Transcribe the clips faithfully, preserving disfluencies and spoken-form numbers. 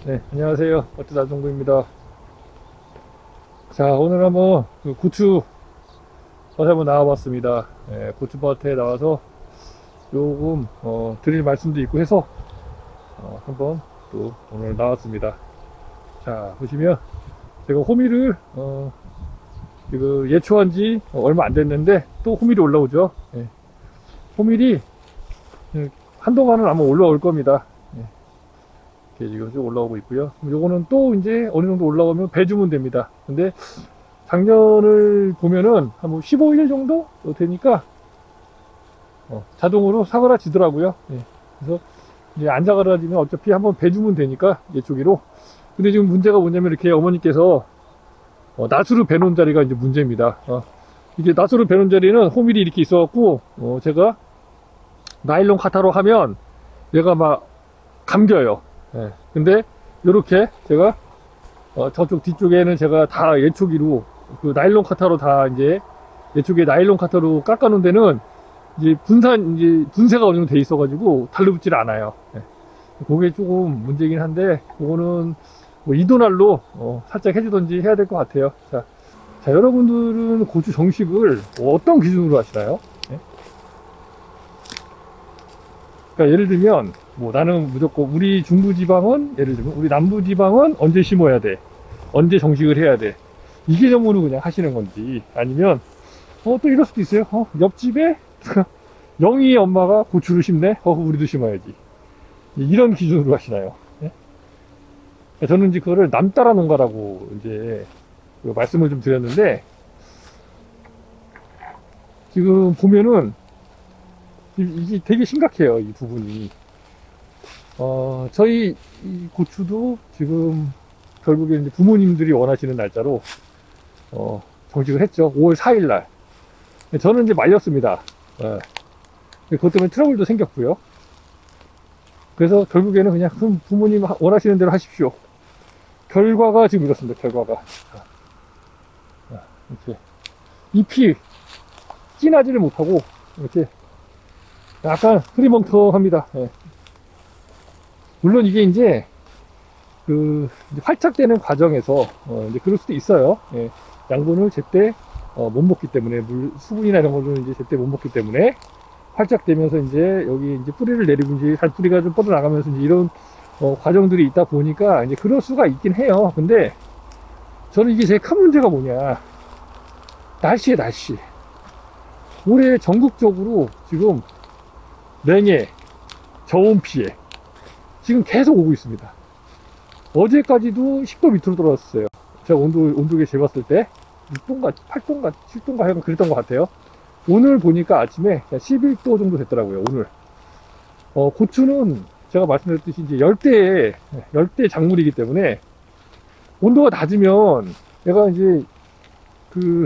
네, 안녕하세요. 어쩌다 정부입니다. 자, 오늘 한번 그 고추 밭에 한번 나와봤습니다. 네, 고추밭에 나와서 조금 어, 드릴 말씀도 있고 해서 어, 한번 또 오늘 나왔습니다. 자, 보시면 제가 호미를 어, 그 예초한 지 얼마 안 됐는데 또 호밀이 올라오죠. 네. 호밀이 한동안은 아마 올라올 겁니다. 네. 이렇게 지금 쭉 올라오고 있고요. 요거는 또 이제 어느 정도 올라오면 배 주면 됩니다. 근데 작년을 보면은 한 십오 일 정도 되니까 어, 자동으로 사그라지더라고요. 네. 그래서 이제 안 사그라지면 어차피 한번 배 주면 되니까 예초기로. 근데 지금 문제가 뭐냐면 이렇게 어머니께서 어, 낫으로 배놓은 자리가 이제 문제입니다. 어, 이게 낫으로 배놓은 자리는 호밀이 이렇게 있어갖고 어, 제가 나일론 카타로 하면 얘가 막 감겨요. 예. 근데 요렇게 제가 어, 저쪽 뒤쪽에는 제가 다 예초기로 그 나일론 카타로 다 이제 예초기에 나일론 카타로 깎아 놓은 데는 이제 분산 이제 분쇄가 어느 정도 돼 있어 가지고 달라붙질 않아요. 예. 그게 조금 문제긴 한데 그거는 뭐 이도날로 어, 살짝 해주던지 해야 될 것 같아요. 자, 자, 여러분들은 고추 정식을 어떤 기준으로 하시나요? 예? 그러니까 예를 들면 뭐 나는 무조건 우리 중부지방은 예를 들면 우리 남부지방은 언제 심어야 돼, 언제 정식을 해야 돼, 이 개념으로 그냥 하시는 건지 아니면 어, 또 이럴 수도 있어요. 어, 옆집에 영희의 엄마가 고추를 심네, 어, 우리도 심어야지, 이런 기준으로 하시나요? 예? 저는 이제 그거를 남따라 농가라고 이제 말씀을 좀 드렸는데 지금 보면은 이게 되게 심각해요, 이 부분이. 어, 저희 이 고추도 지금 결국에 이제 부모님들이 원하시는 날짜로 어, 정식을 했죠. 오월 사일 날. 저는 이제 말렸습니다. 예. 그것 때문에 트러블도 생겼고요. 그래서 결국에는 그냥 부모님 원하시는 대로 하십시오. 결과가 지금 이렇습니다. 결과가 이렇게 잎이 진하지를 못하고 이렇게 약간 흐리멍텅합니다. 예. 물론 이게 이제 그 이제 활착되는 과정에서 어 이제 그럴 수도 있어요. 예. 양분을 제때 어 못 먹기 때문에 물 수분이나 이런 거를 이제 제때 못 먹기 때문에 활착되면서 이제 여기 이제 뿌리를 내리고 이제 살 뿌리가 좀 뻗어 나가면서 이제 이런 어 과정들이 있다 보니까 이제 그럴 수가 있긴 해요. 근데 저는 이게 제일 큰 문제가 뭐냐, 날씨에 날씨. 올해 전국적으로 지금 냉해, 저온 피해 지금 계속 오고 있습니다. 어제까지도 십 도 밑으로 떨어졌어요. 제가 온도, 온도계 재봤을 때 육 도인가 팔 도인가 칠 도인가 하여간 그랬던 것 같아요. 오늘 보니까 아침에 십일 도 정도 됐더라고요. 오늘 어, 고추는 제가 말씀드렸듯이 이제 열대 열대 작물이기 때문에 온도가 낮으면 얘가 이제 그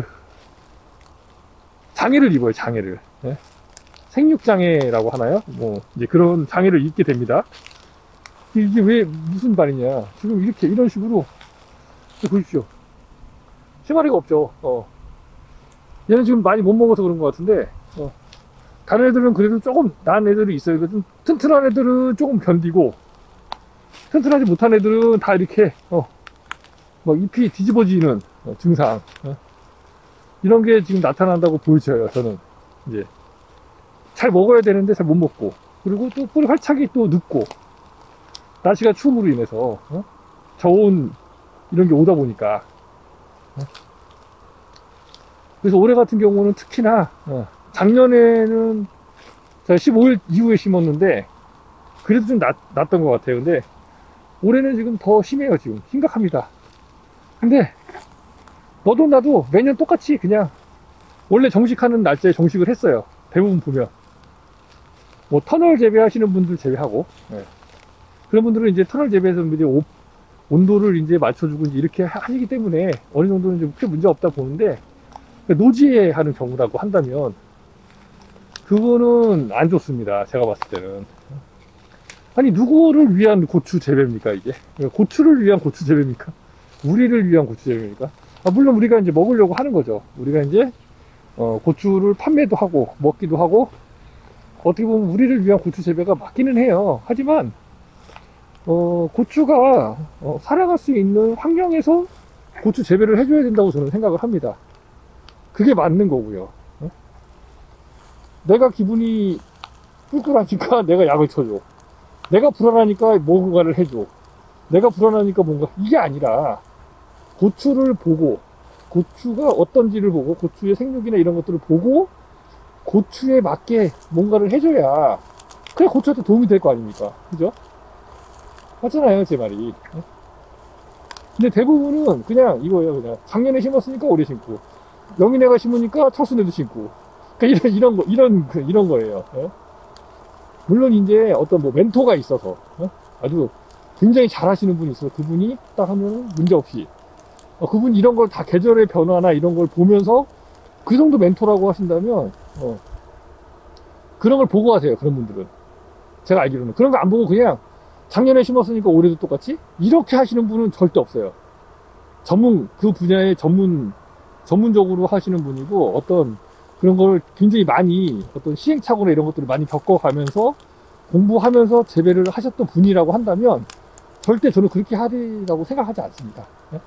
장애를 입어요. 장애를. 네? 생육장애라고 하나요? 뭐 이제 그런 장애를 입게 됩니다. 이게 왜 무슨 말이냐, 지금 이렇게 이런 식으로 보십시오. 씨마리가 없죠. 어. 얘는 지금 많이 못 먹어서 그런 것 같은데 어. 다른 애들은 그래도 조금 나은 애들이 있어요. 좀 튼튼한 애들은 조금 견디고 튼튼하지 못한 애들은 다 이렇게 어. 막 잎이 뒤집어지는 어, 증상 어. 이런 게 지금 나타난다고 보여져요. 저는 이제 잘 먹어야 되는데 잘 못 먹고, 그리고 또 뿌리 활착이 또 늦고 날씨가 추움으로 인해서 어? 저온 이런 게 오다 보니까 어? 그래서 올해 같은 경우는 특히나 어, 작년에는 제가 십오 일 이후에 심었는데 그래도 좀 낫, 낫던 것 같아요. 근데 올해는 지금 더 심해요. 지금 심각합니다. 근데 너도 나도 매년 똑같이 그냥 원래 정식하는 날짜에 정식을 했어요. 대부분 보면 뭐 터널 재배하시는 분들 제외하고 네. 그런 분들은 이제 터널 재배에서 이제 오, 온도를 이제 맞춰주고 이제 이렇게 하시기 때문에 어느 정도는 좀 크게 문제 없다 보는데, 노지에 하는 경우라고 한다면 그거는 안 좋습니다. 제가 봤을 때는. 아니, 누구를 위한 고추 재배입니까 이게? 고추를 위한 고추 재배입니까? 우리를 위한 고추 재배입니까? 아, 물론 우리가 이제 먹으려고 하는 거죠. 우리가 이제 어, 고추를 판매도 하고 먹기도 하고 어떻게 보면 우리를 위한 고추 재배가 맞기는 해요. 하지만 어, 고추가 어, 살아갈 수 있는 환경에서 고추 재배를 해줘야 된다고 저는 생각을 합니다. 그게 맞는 거고요. 어? 내가 기분이 꿀꿀하니까 내가 약을 쳐줘. 내가 불안하니까 뭔가를 해줘. 내가 불안하니까 뭔가, 이게 아니라 고추를 보고, 고추가 어떤지를 보고, 고추의 생육이나 이런 것들을 보고 고추에 맞게 뭔가를 해줘야 그래 고추한테 도움이 될 거 아닙니까? 그죠? 맞잖아요, 제 말이. 근데 대부분은 그냥 이거예요. 그냥 작년에 심었으니까 올해 심고, 영인애가 심으니까 철순에도 심고, 그러니까 이런 이런 거 이런 그, 이런 거예요. 예? 물론 이제 어떤 뭐 멘토가 있어서 어? 아주 굉장히 잘하시는 분이 있어서 그분이 딱 하면 문제 없이, 어, 그분 이런 걸 다 계절의 변화나 이런 걸 보면서 그 정도 멘토라고 하신다면 어, 그런 걸 보고 하세요. 그런 분들은 제가 알기로는 그런 거 안 보고 그냥 작년에 심었으니까 올해도 똑같이 이렇게 하시는 분은 절대 없어요. 전문, 그 분야의 전문 전문적으로 하시는 분이고, 어떤 그런 걸 굉장히 많이 어떤 시행착오나 이런 것들을 많이 겪어가면서 공부하면서 재배를 하셨던 분이라고 한다면 절대 저는 그렇게 하리라고 생각하지 않습니다. 예?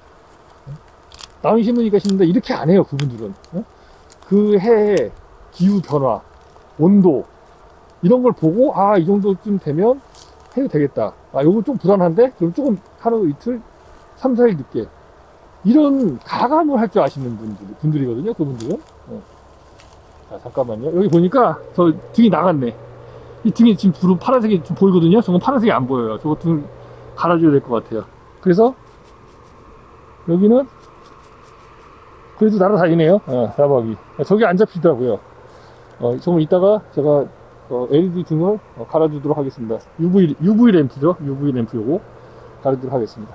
나무 심으니까 심는다 이렇게 안 해요. 그분들은 예? 그 해의 기후 변화, 온도 이런 걸 보고 아 이 정도쯤 되면 해도 되겠다. 아 요거 좀 불안한데 그럼 조금 하루 이틀 삼, 사 일 늦게, 이런 가감을 할 줄 아시는 분들, 분들이거든요. 그분들은. 네. 자, 잠깐만요. 여기 보니까 저 등이 나갔네. 이 등이 지금 불은 파란색이 좀 보이거든요. 저건 파란색이 안 보여요. 저거 등 갈아줘야 될 것 같아요. 그래서 여기는 그래도 날아다니네요. 어, 나박이. 저기 안 잡히더라고요. 어, 조금 이따가 제가 어, 엘이디 등을 어, 갈아주도록 하겠습니다. 유브이, 유브이 램프죠. 유브이 램프 요거 갈아주도록 하겠습니다.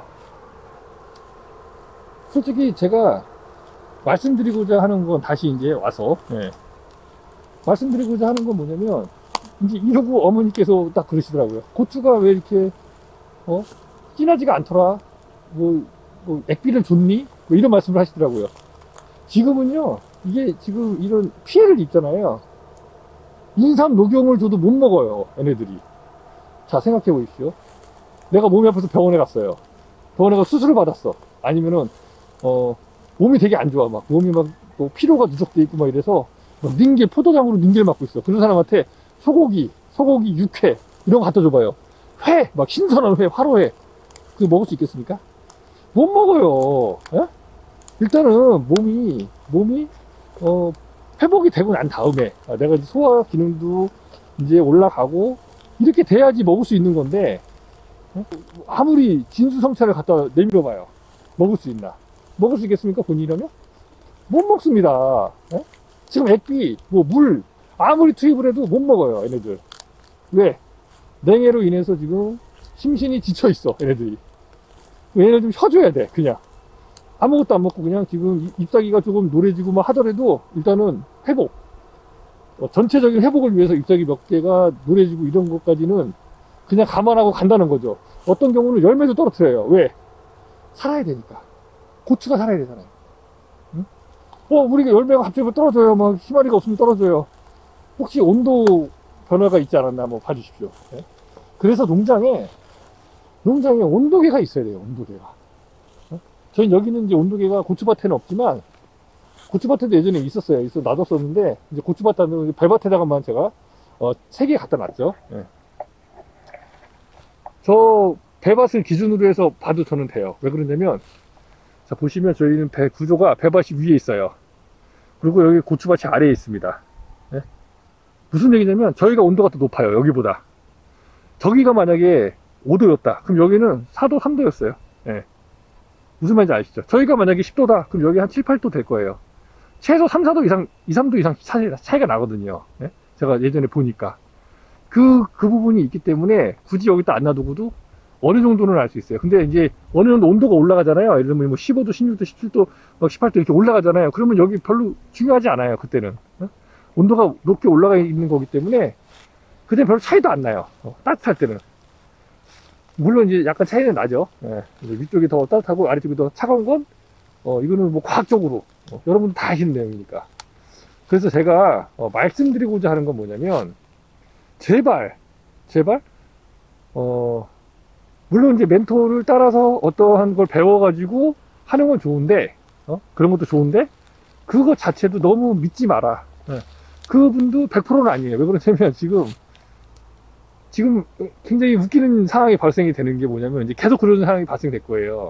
솔직히 제가 말씀드리고자 하는 건 다시 이제 와서, 예. 말씀드리고자 하는 건 뭐냐면, 이제 이러고 어머니께서 딱 그러시더라고요. 고추가 왜 이렇게, 어, 진하지가 않더라. 뭐, 뭐, 액비를 줬니? 뭐 이런 말씀을 하시더라고요. 지금은요, 이게 지금 이런 피해를 입잖아요. 인삼 녹용을 줘도 못 먹어요, 얘네들이. 자, 생각해 보십시오. 내가 몸이 아파서 병원에 갔어요. 병원에 가서 수술을 받았어. 아니면은, 어, 몸이 되게 안 좋아. 막, 몸이 막, 또 피로가 누적돼 있고 막 이래서, 막 닌겔, 포도당으로 닌겔 맞고 있어. 그런 사람한테 소고기, 소고기 육회, 이런 거 갖다 줘봐요. 회! 막 신선한 회, 화로회. 그거 먹을 수 있겠습니까? 못 먹어요. 에? 일단은 몸이, 몸이, 어, 회복이 되고 난 다음에, 아, 내가 이제 소화 기능도 이제 올라가고, 이렇게 돼야지 먹을 수 있는 건데, 어? 아무리 진수성찬을 갖다 내밀어 봐요. 먹을 수 있나? 먹을 수 있겠습니까? 본인이라면? 못 먹습니다. 에? 지금 액비, 뭐 물, 아무리 투입을 해도 못 먹어요, 얘네들. 왜? 냉해로 인해서 지금 심신이 지쳐 있어, 얘네들이. 얘네들 좀 쉬어줘야 돼, 그냥. 아무것도 안 먹고 그냥 지금 잎사귀가 조금 노래지고 막 하더라도 일단은 회복. 어, 전체적인 회복을 위해서 잎사귀 몇 개가 노래지고 이런 것까지는 그냥 감안하고 간다는 거죠. 어떤 경우는 열매도 떨어뜨려요. 왜? 살아야 되니까. 고추가 살아야 되잖아요. 응? 어, 우리가 열매가 갑자기 떨어져요. 막 희마리가 없으면 떨어져요. 혹시 온도 변화가 있지 않았나 한번 봐주십시오. 네? 그래서 농장에, 농장에 온도계가 있어야 돼요. 온도계가. 어? 저희 여기는 이제 온도계가 고추밭에는 없지만, 고추밭에도 예전에 있었어요. 있어 놔뒀었는데, 이제 고추밭에는 배밭에다가만 제가, 어, 세 개 갖다 놨죠. 네. 저 배밭을 기준으로 해서 봐도 저는 돼요. 왜 그러냐면, 자, 보시면 저희는 배 구조가 배밭이 위에 있어요. 그리고 여기 고추밭이 아래에 있습니다. 네? 무슨 얘기냐면, 저희가 온도가 더 높아요. 여기보다. 저기가 만약에 오 도였다. 그럼 여기는 사 도, 삼 도였어요. 네. 무슨 말인지 아시죠? 저희가 만약에 십 도다. 그럼 여기 한 칠, 팔 도 될 거예요. 최소 삼, 사 도 이상, 이, 삼 도 이상 차이, 차이가 나거든요. 네? 제가 예전에 보니까. 그, 그 부분이 있기 때문에 굳이 여기다 안 놔두고도 어느 정도는 알 수 있어요. 근데 이제 어느 정도 온도가 올라가잖아요. 예를 들면 뭐 십오 도, 십육 도, 십칠 도, 막 십팔 도 이렇게 올라가잖아요. 그러면 여기 별로 중요하지 않아요. 그때는. 어? 온도가 높게 올라가 있는 거기 때문에 그때 별로 차이도 안 나요. 어, 따뜻할 때는. 물론 이제 약간 차이는 나죠. 예, 위쪽이 더 따뜻하고 아래쪽이 더 차가운 건, 어, 이거는 뭐 과학적으로, 어, 여러분들 다 아시는 내용이니까. 그래서 제가, 어, 말씀드리고자 하는 건 뭐냐면, 제발, 제발, 어, 물론 이제 멘토를 따라서 어떠한 걸 배워가지고 하는 건 좋은데, 어? 그런 것도 좋은데, 그거 자체도 너무 믿지 마라. 예. 그분도 백 퍼센트는 아니에요. 왜 그러냐면 지금, 지금 굉장히 웃기는 상황이 발생이 되는 게 뭐냐면, 이제 계속 그런 상황이 발생될 거예요.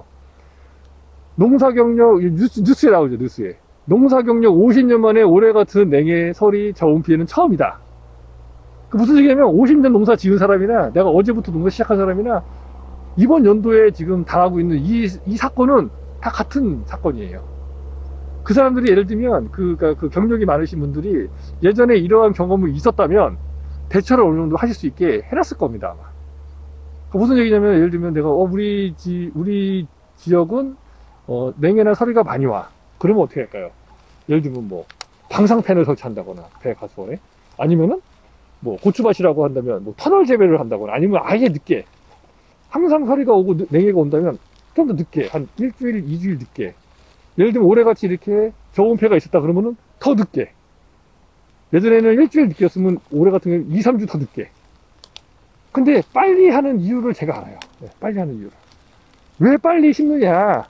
농사 경력, 뉴스, 뉴스에 나오죠, 뉴스에. 농사 경력 오십 년 만에 올해 같은 냉해, 설이, 저온 피해는 처음이다. 그 무슨 얘기냐면 오십 년 농사 지은 사람이나 내가 어제부터 농사 시작한 사람이나 이번 연도에 지금 당하고 있는 이, 이 사건은 다 같은 사건이에요. 그 사람들이 예를 들면 그, 그, 그 경력이 많으신 분들이 예전에 이러한 경험이 있었다면 대처를 어느 정도 하실 수 있게 해놨을 겁니다, 아마. 그 무슨 얘기냐면 예를 들면 내가 어, 우리 지, 우리 지역은 어, 냉해나 설이가 많이 와. 그러면 어떻게 할까요? 예를 들면 뭐 방사팬을 설치한다거나 배 가수원에, 아니면은 뭐 고추밭이라고 한다면 뭐 터널 재배를 한다거나, 아니면 아예 늦게, 항상 서리가 오고 냉해가 온다면 좀 더 늦게, 한 일주일, 이주일 늦게. 예를 들면 올해같이 이렇게 저온폐가 있었다 그러면은 더 늦게. 예전에는 일주일 늦게였으면 올해 같은 경우는 이, 삼 주 더 늦게. 근데 빨리 하는 이유를 제가 알아요. 네, 빨리 하는 이유를. 왜 빨리 심느냐?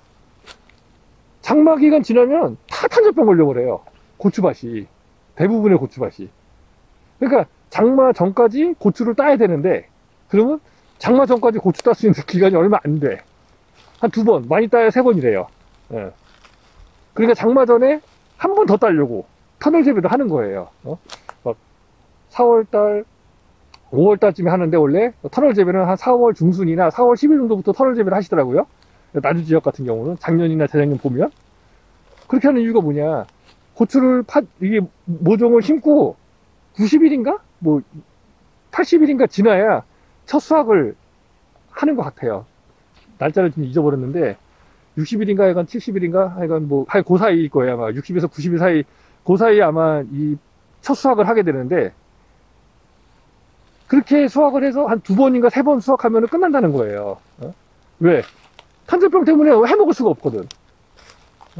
장마 기간 지나면 다 탄저병 걸려버려요. 고추밭이. 대부분의 고추밭이. 그러니까 장마 전까지 고추를 따야 되는데, 그러면 장마 전까지 고추 딸 수 있는 기간이 얼마 안 돼. 한 두 번, 많이 따야 세 번이래요. 예. 그러니까 장마 전에 한 번 더 따려고 터널 재배도 하는 거예요. 어? 막 사월달, 오월달쯤에 하는데 원래 터널 재배는 한 사월 중순이나 사월 십 일 정도부터 터널 재배를 하시더라고요. 나주 지역 같은 경우는 작년이나 재작년 보면. 그렇게 하는 이유가 뭐냐? 고추를 파, 이게 모종을 심고 구십 일인가? 뭐 팔십 일인가 지나야 첫 수확을 하는 것 같아요. 날짜를 좀 잊어버렸는데 육십 일인가 하여간 칠십 일인가 하여간 뭐 할 그 사이일 거예요. 아마 육십에서 구십 일 사이, 그 사이에 아마 이 첫 수확을 하게 되는데, 그렇게 수확을 해서 한 두 번인가 세 번 수확하면 끝난다는 거예요. 어? 왜? 탄저병 때문에 해먹을 수가 없거든. 어?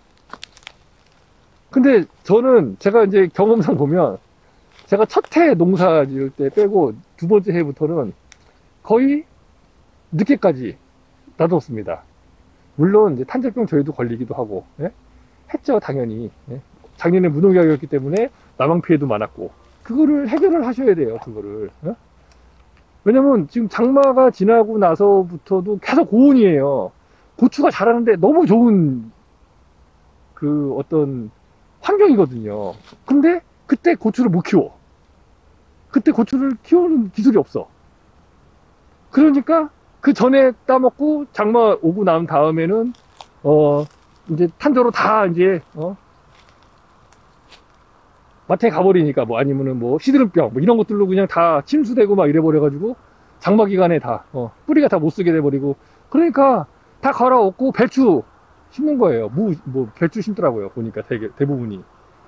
근데 저는 제가 이제 경험상 보면 제가 첫 해 농사 지을 때 빼고 두 번째 해부터는 거의 늦게까지 놔뒀습니다. 물론 이제 탄저병 저희도 걸리기도 하고, 예? 했죠, 당연히. 예? 작년에 무농약이었기 때문에 나망 피해도 많았고, 그거를 해결을 하셔야 돼요, 그거를. 예? 왜냐면 지금 장마가 지나고 나서부터도 계속 고온이에요. 고추가 자라는데 너무 좋은 그 어떤 환경이거든요. 근데 그때 고추를 못 키워. 그때 고추를 키우는 기술이 없어. 그러니까 그 전에 따먹고 장마 오고 난 다음에는 어 이제 탄저로 다 이제 어 마트에 가버리니까, 뭐 아니면은 뭐 시드름병 뭐 이런 것들로 그냥 다 침수되고 막 이래버려가지고 장마 기간에 다 어, 뿌리가 다 못 쓰게 돼버리고, 그러니까 다 갈아엎고 배추 심는 거예요. 무, 뭐 배추 심더라고요, 보니까 되게, 대부분이.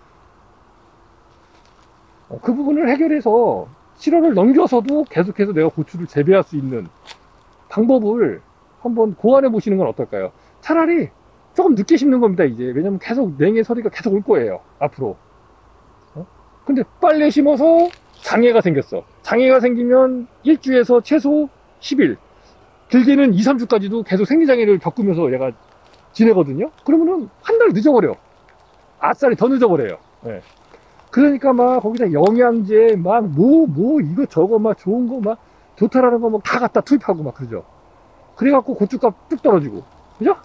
어, 그 부분을 해결해서 칠월을 넘겨서도 계속해서 내가 고추를 재배할 수 있는 방법을 한번 고안해 보시는 건 어떨까요? 차라리 조금 늦게 심는 겁니다, 이제. 왜냐면 계속 냉해 서리가 계속 올 거예요, 앞으로. 어? 근데 빨리 심어서 장애가 생겼어. 장애가 생기면 일 주에서 최소 십 일, 길게는 이, 삼 주까지도 계속 생리장애를 겪으면서 얘가 지내거든요. 그러면은 한 달 늦어버려. 아싸리 더 늦어버려요. 네. 그러니까 막 거기다 영양제 막 뭐 뭐 이거 저거 막 좋은 거 막 좋다라는 거 막 다 갖다 투입하고 막 그러죠. 그래갖고 고추값 뚝 떨어지고, 그죠?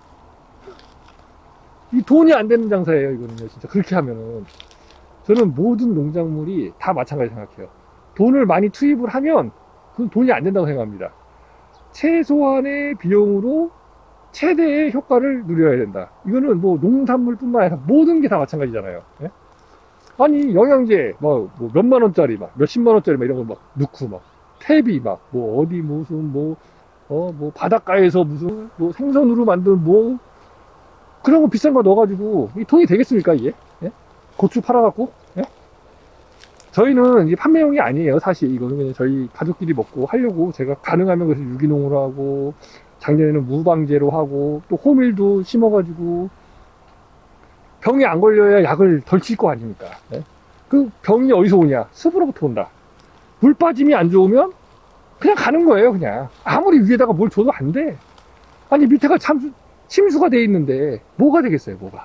이 돈이 안 되는 장사예요, 이거는요. 진짜 그렇게 하면은. 저는 모든 농작물이 다 마찬가지 생각해요. 돈을 많이 투입을 하면 그건 돈이 안 된다고 생각합니다. 최소한의 비용으로 최대의 효과를 누려야 된다. 이거는 뭐 농산물뿐만 아니라 모든 게 다 마찬가지잖아요. 예? 아니 영양제 뭐, 뭐 몇만 원짜리 막 몇십만 원짜리 막 이런 거 막 넣고 막 퇴비 막 뭐 어디 무슨 뭐 어 뭐 바닷가에서 무슨 뭐 생선으로 만든 뭐 그런 거 비싼 거 넣어가지고 이 돈이 되겠습니까, 이게? 예? 고추 팔아갖고? 예? 저희는 이게 판매용이 아니에요, 사실. 이거는 그냥 저희 가족끼리 먹고 하려고 제가 가능하면 그래서 유기농으로 하고, 작년에는 무방제로 하고, 또 호밀도 심어가지고, 병이 안 걸려야 약을 덜 칠 거 아닙니까? 예? 그 병이 어디서 오냐? 습으로부터 온다. 물 빠짐이 안 좋으면 그냥 가는 거예요. 그냥 아무리 위에다가 뭘 줘도 안 돼. 아니 밑에가 참 침수가 돼 있는데 뭐가 되겠어요, 뭐가.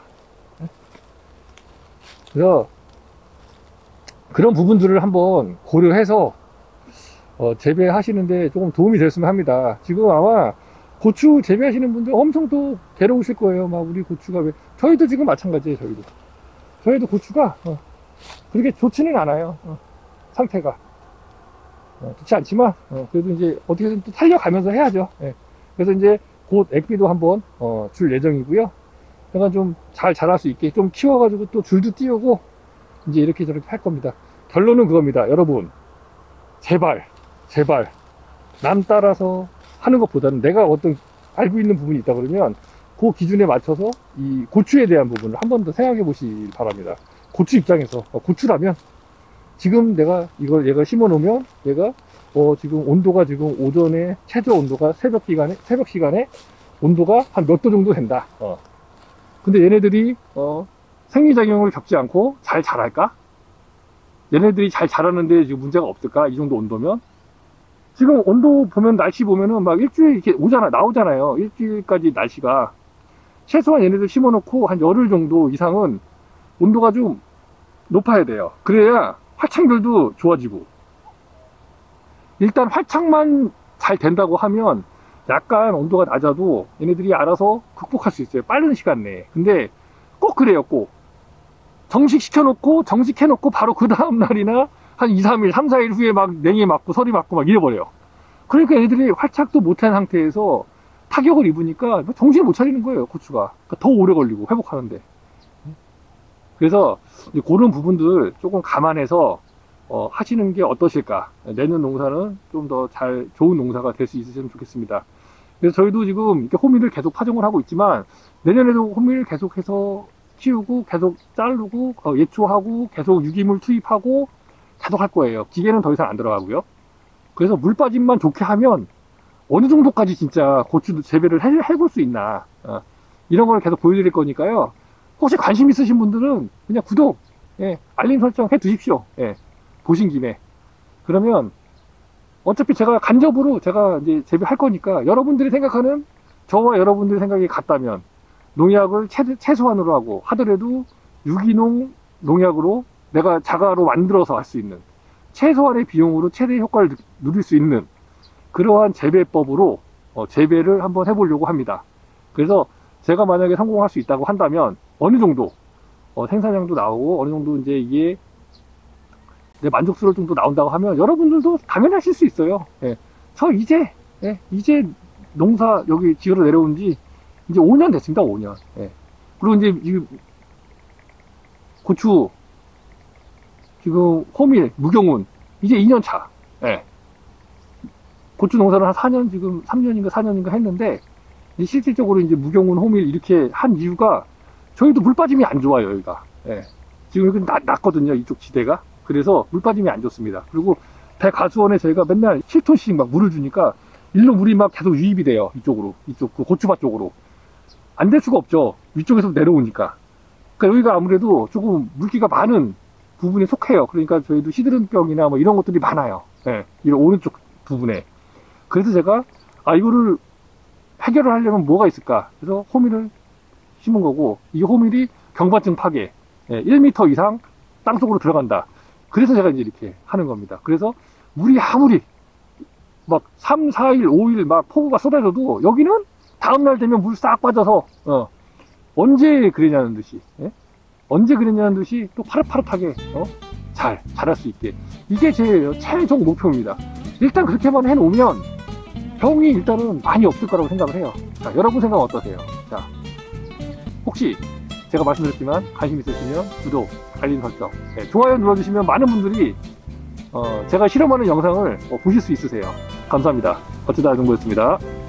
그래서 그런 부분들을 한번 고려해서 어, 재배하시는데 조금 도움이 됐으면 합니다. 지금 아마 고추 재배하시는 분들 엄청 또 괴로우실 거예요. 막 우리 고추가 왜, 저희도 지금 마찬가지예요. 저희도 저희도 고추가 어, 그렇게 좋지는 않아요. 어, 상태가 어, 좋지 않지만 어, 그래도 이제 어떻게든 또 살려가면서 해야죠. 예. 그래서 이제 곧 액비도 한번 어, 줄 예정이고요. 약간 좀 잘 자랄 수 있게 좀 키워가지고 또 줄도 띄우고 이제 이렇게 저렇게 할 겁니다. 결론은 그겁니다. 여러분 제발 제발 남 따라서 하는 것보다는 내가 어떤 알고 있는 부분이 있다 그러면 그 기준에 맞춰서 이 고추에 대한 부분을 한 번 더 생각해 보시기 바랍니다. 고추 입장에서 어, 고추라면 지금 내가 이걸 얘가 심어 놓으면 얘가 어 지금 온도가 지금 오전에 최저 온도가 새벽 기간에 새벽 시간에 온도가 한 몇 도 정도 된다. 어. 근데 얘네들이 어 생리작용을 겪지 않고 잘 자랄까? 얘네들이 잘 자라는데 지금 문제가 없을까? 이 정도 온도면 지금 온도 보면 날씨 보면은 막 일주일 이렇게 오잖아 나오잖아요. 일주일까지 날씨가 최소한 얘네들 심어 놓고 한 열흘 정도 이상은 온도가 좀 높아야 돼요. 그래야 활착률도 좋아지고 일단 활착만 잘 된다고 하면 약간 온도가 낮아도 얘네들이 알아서 극복할 수 있어요. 빠른 시간 내에. 근데 꼭 그래요. 꼭 정식 시켜놓고 정식해놓고 바로 그 다음날이나 한 이, 삼 일, 삼, 사 일 후에 막 냉이 맞고 서리 맞고 막 이래버려요. 그러니까 얘네들이 활착도 못한 상태에서 타격을 입으니까 정신을 못 차리는 거예요. 고추가. 그러니까 더 오래 걸리고 회복하는데. 그래서 그런 부분들 조금 감안해서 어, 하시는 게 어떠실까. 내년 농사는 좀 더 잘 좋은 농사가 될 수 있으시면 좋겠습니다. 그래서 저희도 지금 이렇게 호미를 계속 파종을 하고 있지만 내년에도 호미를 계속해서 키우고 계속 자르고 어, 예초하고 계속 유기물 투입하고 계속 할 거예요. 기계는 더 이상 안 들어가고요. 그래서 물 빠짐만 좋게 하면 어느 정도까지 진짜 고추 재배를 해, 해볼 수 있나 어, 이런 걸 계속 보여드릴 거니까요. 혹시 관심 있으신 분들은 그냥 구독, 예, 알림 설정 해 두십시오. 예, 보신 김에. 그러면 어차피 제가 간접으로 제가 이제 재배할 거니까 여러분들이 생각하는 저와 여러분들의 생각이 같다면 농약을 최, 최소한으로 하고 하더라도 유기농 농약으로 내가 자가로 만들어서 할 수 있는 최소한의 비용으로 최대 효과를 누릴 수 있는 그러한 재배법으로 어, 재배를 한번 해보려고 합니다. 그래서 제가 만약에 성공할 수 있다고 한다면 어느 정도 어, 생산량도 나오고 어느 정도 이제 이게 내 만족스러울 정도 나온다고 하면 여러분들도 당연히 하실 수 있어요. 예. 저 이제 예, 이제 농사 여기 지으러 내려온 지 이제 오 년 됐습니다. 오 년. 예. 그리고 이제 이 고추 지금 호밀 무경운 이제 이 년 차. 예. 고추 농사를 한 사 년 지금 삼 년인가 사 년인가 했는데 이제 실질적으로 이제 무경운 호밀 이렇게 한 이유가 저희도 물 빠짐이 안 좋아요. 여기가. 예. 지금 여기 낮, 낮거든요. 이쪽 지대가. 그래서 물 빠짐이 안 좋습니다. 그리고 배가수원에 저희가 맨날 칠 톤씩 막 물을 주니까 일로 물이 막 계속 유입이 돼요. 이쪽으로. 이쪽 그 고추밭 쪽으로. 안 될 수가 없죠. 위쪽에서 내려오니까. 그러니까 여기가 아무래도 조금 물기가 많은 부분에 속해요. 그러니까 저희도 시드름병이나 뭐 이런 것들이 많아요. 예. 이 오른쪽 부분에. 그래서 제가 아 이거를 해결을 하려면 뭐가 있을까? 그래서 호밀을 심은 거고 이 호밀이 경반층 파괴 예, 일 미터 이상 땅속으로 들어간다. 그래서 제가 이제 이렇게 하는 겁니다. 그래서 물이 아무리 막 삼, 사 일, 오 일 막 폭우가 쏟아져도 여기는 다음날 되면 물 싹 빠져서 어, 언제 그랬냐는 듯이 예? 언제 그랬냐는 듯이 또 파릇파릇하게 어? 잘 자랄 수 있게 이게 제 최종 목표입니다. 일단 그렇게만 해놓으면 병이 일단은 많이 없을 거라고 생각을 해요. 자, 여러분 생각 어떠세요? 자, 혹시 제가 말씀드렸지만 관심 있으시면 구독, 알림 설정, 네, 좋아요 눌러주시면 많은 분들이 어, 제가 실험하는 영상을 어, 보실 수 있으세요. 감사합니다. 어쩌다 농부였습니다.